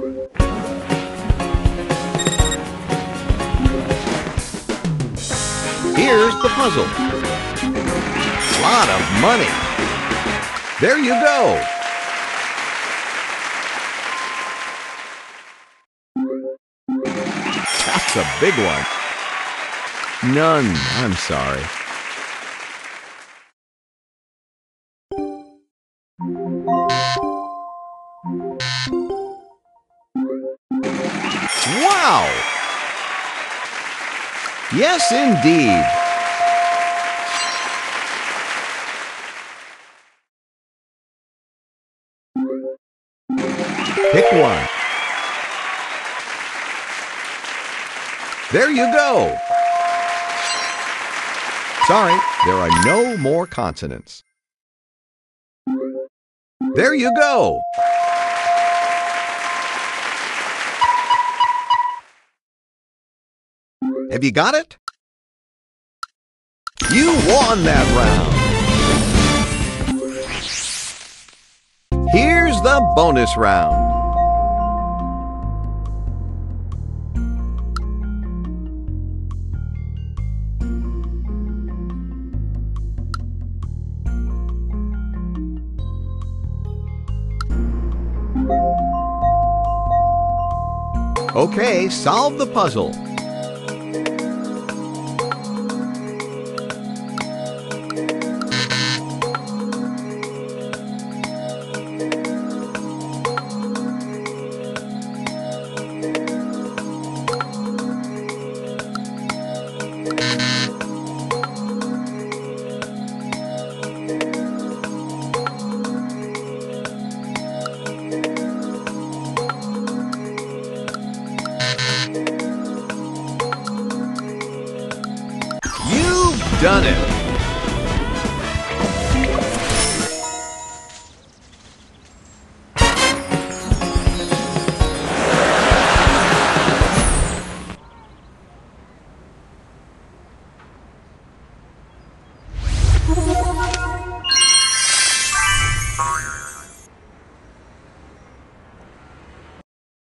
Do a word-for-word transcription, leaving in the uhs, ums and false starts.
Here's the puzzle. Lot of money. There you go. That's a big one. None, I'm sorry. Wow! Yes, indeed. Pick one. There you go. Sorry, there are no more consonants. There you go. Have you got it? You won that round. Here's the bonus round. Okay, solve the puzzle. You've done it!